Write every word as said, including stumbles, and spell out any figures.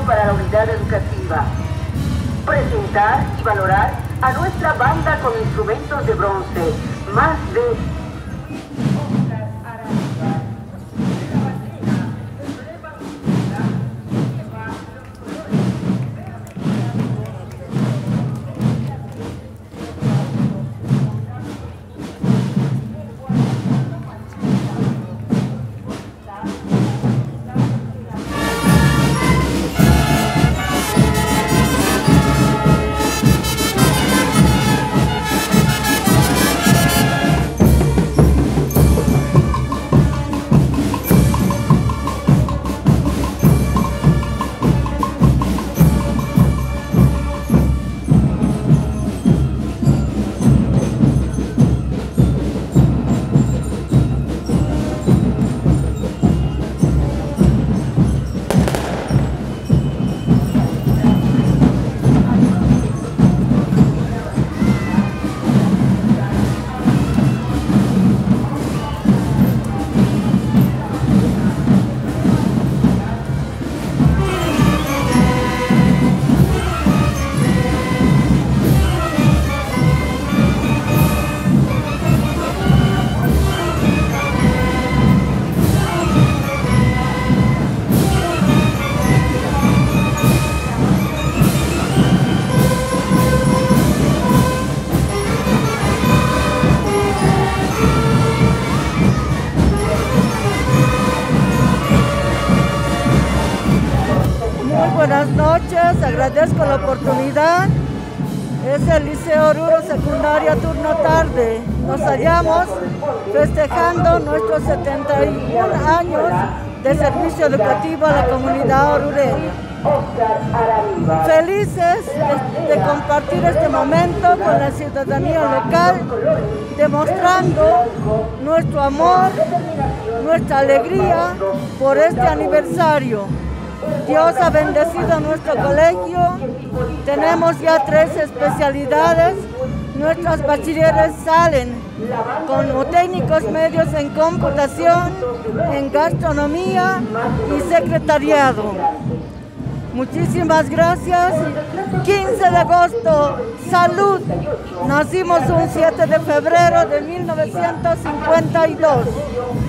para la unidad educativa. Presentar y valorar a nuestra banda con instrumentos de bronce, más de buenas noches, agradezco la oportunidad. Es el Liceo Oruro Secundaria Turno Tarde. Nos hallamos festejando nuestros setenta y un años de servicio educativo a la comunidad orureña. Felices de, de compartir este momento con la ciudadanía local, demostrando nuestro amor, nuestra alegría por este aniversario. Dios ha bendecido nuestro colegio, tenemos ya tres especialidades, nuestros bachilleres salen como técnicos medios en computación, en gastronomía y secretariado. Muchísimas gracias. quince de agosto, salud. Nacimos un siete de febrero de mil novecientos cincuenta y dos.